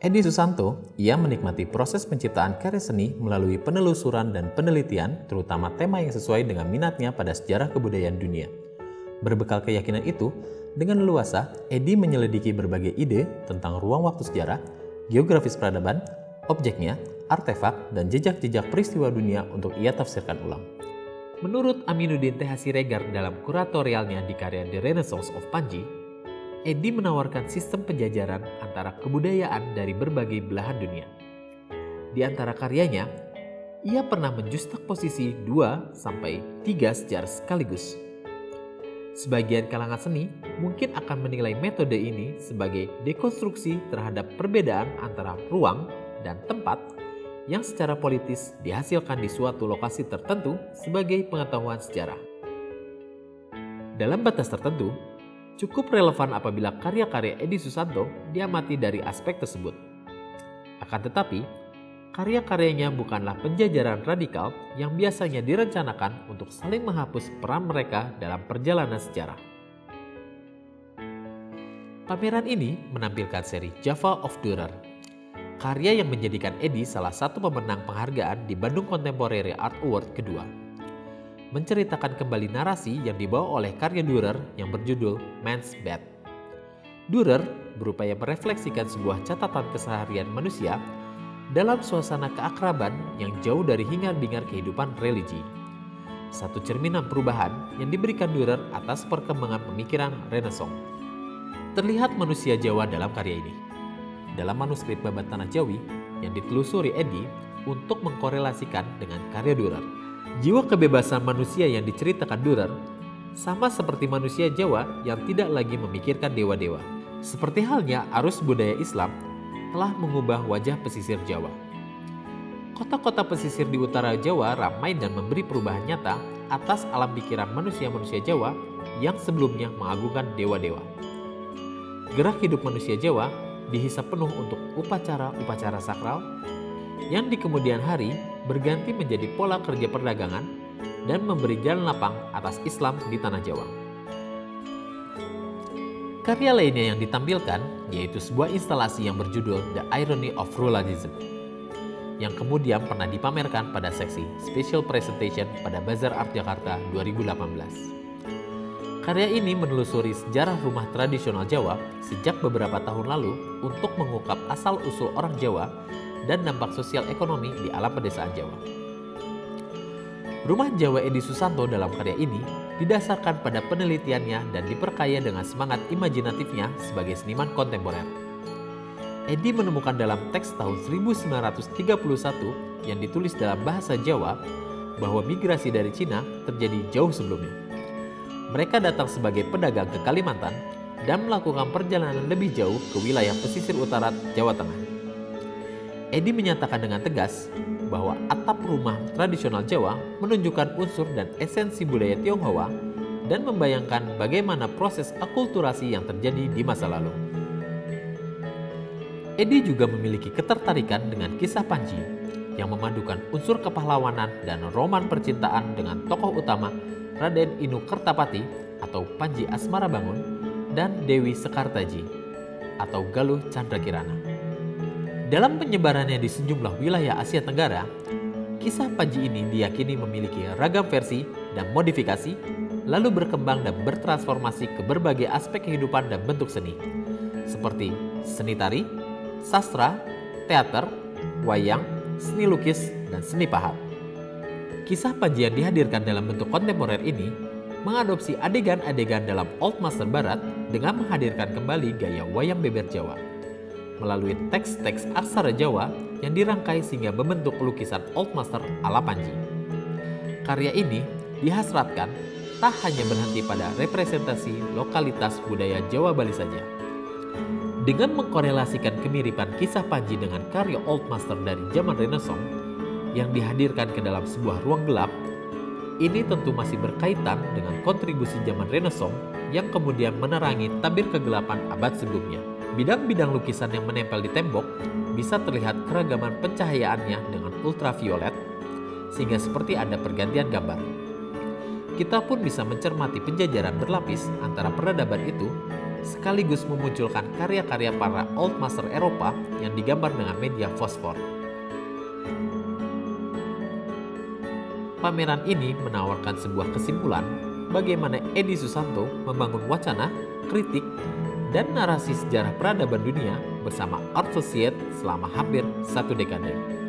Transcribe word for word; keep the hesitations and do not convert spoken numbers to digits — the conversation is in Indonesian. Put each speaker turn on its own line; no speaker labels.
Edi Susanto, ia menikmati proses penciptaan karya seni melalui penelusuran dan penelitian, terutama tema yang sesuai dengan minatnya pada sejarah kebudayaan dunia. Berbekal keyakinan itu, dengan leluasa, Edi menyelidiki berbagai ide tentang ruang waktu sejarah, geografis peradaban, objeknya, artefak, dan jejak-jejak peristiwa dunia untuk ia tafsirkan ulang. Menurut Aminuddin T H Siregar dalam kuratorialnya di karya The Renaissance of Panji, Edi menawarkan sistem penjajaran antara kebudayaan dari berbagai belahan dunia. Di antara karyanya, ia pernah menjustak posisi dua sampai tiga sejarah sekaligus. Sebagian kalangan seni mungkin akan menilai metode ini sebagai dekonstruksi terhadap perbedaan antara ruang dan tempat yang secara politis dihasilkan di suatu lokasi tertentu sebagai pengetahuan sejarah. Dalam batas tertentu, cukup relevan apabila karya-karya Edi Susanto diamati dari aspek tersebut. Akan tetapi, karya-karyanya bukanlah penjajaran radikal yang biasanya direncanakan untuk saling menghapus peran mereka dalam perjalanan sejarah. Pameran ini menampilkan seri Java of Dürer, karya yang menjadikan Edi salah satu pemenang penghargaan di Bandung Contemporary Art Award kedua. Menceritakan kembali narasi yang dibawa oleh karya Dürer yang berjudul Man's Bed. Dürer berupaya merefleksikan sebuah catatan keseharian manusia dalam suasana keakraban yang jauh dari hingar-bingar kehidupan religi. Satu cerminan perubahan yang diberikan Dürer atas perkembangan pemikiran Renaissance. Terlihat manusia Jawa dalam karya ini. Dalam manuskrip Babat Tanah Jawi yang ditelusuri Edi untuk mengkorelasikan dengan karya Dürer. Jiwa kebebasan manusia yang diceritakan Dürer sama seperti manusia Jawa yang tidak lagi memikirkan dewa-dewa. Seperti halnya arus budaya Islam telah mengubah wajah pesisir Jawa. Kota-kota pesisir di utara Jawa ramai dan memberi perubahan nyata atas alam pikiran manusia-manusia Jawa yang sebelumnya mengagungkan dewa-dewa. Gerak hidup manusia Jawa dihisap penuh untuk upacara-upacara sakral yang di kemudian hari berganti menjadi pola kerja perdagangan dan memberi jalan lapang atas Islam di tanah Jawa. Karya lainnya yang ditampilkan yaitu sebuah instalasi yang berjudul The Irony of Ruralism, yang kemudian pernah dipamerkan pada seksi Special Presentation pada Bazar Art Jakarta dua ribu delapan belas. Karya ini menelusuri sejarah rumah tradisional Jawa sejak beberapa tahun lalu untuk mengungkap asal-usul orang Jawa dan dampak sosial ekonomi di alam pedesaan Jawa. Rumah Jawa Edi Susanto dalam karya ini didasarkan pada penelitiannya dan diperkaya dengan semangat imajinatifnya sebagai seniman kontemporer. Edi menemukan dalam teks tahun seribu sembilan ratus tiga puluh satu yang ditulis dalam bahasa Jawa bahwa migrasi dari Cina terjadi jauh sebelumnya. Mereka datang sebagai pedagang ke Kalimantan dan melakukan perjalanan lebih jauh ke wilayah pesisir utara Jawa Tengah. Edi menyatakan dengan tegas bahwa atap rumah tradisional Jawa menunjukkan unsur dan esensi budaya Tionghoa dan membayangkan bagaimana proses akulturasi yang terjadi di masa lalu. Edi juga memiliki ketertarikan dengan kisah Panji yang memadukan unsur kepahlawanan dan roman percintaan dengan tokoh utama Raden Inu Kertapati atau Panji Asmara Bangun dan Dewi Sekartaji atau Galuh Chandra Kirana. Dalam penyebarannya di sejumlah wilayah Asia Tenggara, kisah Panji ini diyakini memiliki ragam versi dan modifikasi, lalu berkembang dan bertransformasi ke berbagai aspek kehidupan dan bentuk seni, seperti seni tari, sastra, teater, wayang, seni lukis, dan seni pahat. Kisah Panji yang dihadirkan dalam bentuk kontemporer ini mengadopsi adegan-adegan dalam Old Master Barat dengan menghadirkan kembali gaya wayang beber Jawa melalui teks-teks aksara Jawa yang dirangkai sehingga membentuk lukisan Old Master ala Panji. Karya ini dihasratkan tak hanya berhenti pada representasi lokalitas budaya Jawa Bali saja. Dengan mengkorelasikan kemiripan kisah Panji dengan karya Old Master dari zaman Renaissance yang dihadirkan ke dalam sebuah ruang gelap, ini tentu masih berkaitan dengan kontribusi zaman Renaissance yang kemudian menerangi tabir kegelapan abad sebelumnya. Bidang-bidang lukisan yang menempel di tembok bisa terlihat keragaman pencahayaannya dengan ultraviolet, sehingga seperti ada pergantian gambar. Kita pun bisa mencermati penjajaran berlapis antara peradaban itu sekaligus memunculkan karya-karya para Old Master Eropa yang digambar dengan media fosfor. Pameran ini menawarkan sebuah kesimpulan bagaimana Edi Susanto membangun wacana, kritik, dan narasi sejarah peradaban dunia bersama Art Society selama hampir satu dekade.